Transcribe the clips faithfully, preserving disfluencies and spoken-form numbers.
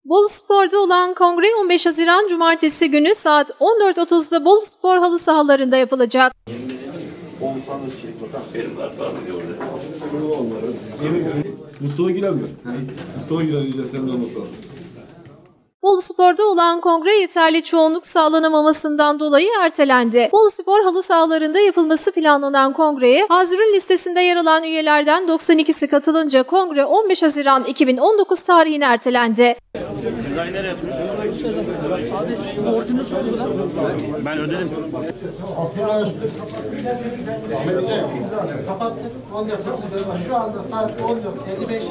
Boluspor'da olan kongre on beş Haziran Cumartesi günü saat on dört otuzda Boluspor halı sahalarında yapılacak. Mustafa Gülen mi? Mustafa Gülen diyeceğiz, sen de olması lazım. Boluspor'da olan kongre yeterli çoğunluk sağlanamamasından dolayı ertelendi. Boluspor halı sahalarında yapılması planlanan kongreye hazırın listesinde yer alan üyelerden doksan ikisi katılınca kongre on beş Haziran iki bin on dokuz tarihine ertelendi. Nereye yapıyorsun? Borcunuz ben ödedim. Kapattık. Şu anda saat on dört elli beş.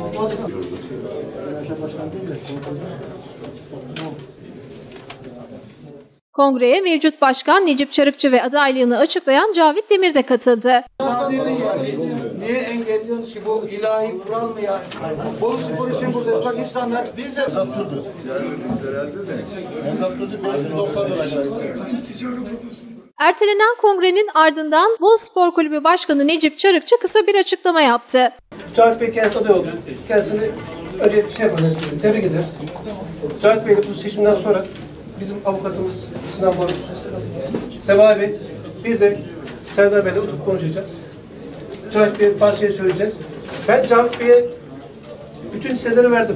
Kongreye mevcut başkan Necip Çarıkçı ve adaylığını açıklayan Cavit Demir de katıldı. Niye engelliyorsunuz ki, bu ilahi kural mı ya? Boluspor için burada bak insanlar biz de Ertelenen kongrenin ardından Boluspor Kulübü Başkanı Necip Çarıkçı kısa bir açıklama yaptı. Cavit Bey kendisi aday oldu. Kendisini önce şey yapalım, tebrik ederiz. Cavit Bey bu seçimden sonra bizim avukatımız Sinan Barut, Seval Bey, bir de Serdar Bey'le oturup konuşacağız. Cavit Bey'e bazı şey söyleyeceğiz. Ben Cavit Bey'e bütün hisseleri verdim.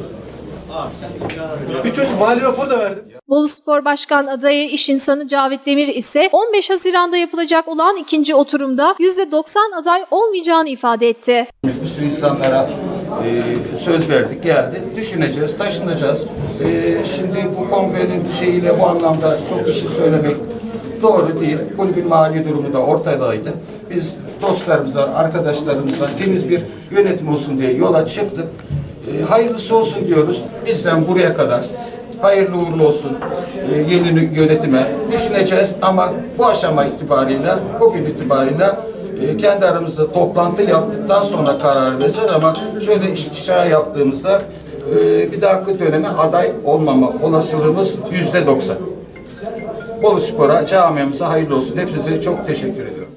Bütün mali raporu da verdim. Boluspor Başkan adayı iş insanı Cavit Demir ise on beş Haziran'da yapılacak olan ikinci oturumda yüzde doksan aday olmayacağını ifade etti. bir sürü insanlara e, söz verdik, geldi. Düşüneceğiz, taşınacağız. E, şimdi bu kongrenin şeyiyle bu anlamda çok bir şey söylemek doğru değil. Kulübün mali durumu da ortadaydı. Biz dostlarımızla, arkadaşlarımızla temiz bir yönetim olsun diye yola çıktık. E, hayırlısı olsun diyoruz. Bizden buraya kadar hayırlı uğurlu olsun e, yeni yönetime düşüneceğiz ama bu aşama itibariyle, bugün itibariyle e, kendi aramızda toplantı yaptıktan sonra karar vereceğiz ama şöyle istişare yaptığımızda e, bir dahaki döneme aday olmama olasılığımız yüzde doksan. Boluspor'a, camiamıza hayırlı olsun. Hepinize çok teşekkür ediyorum.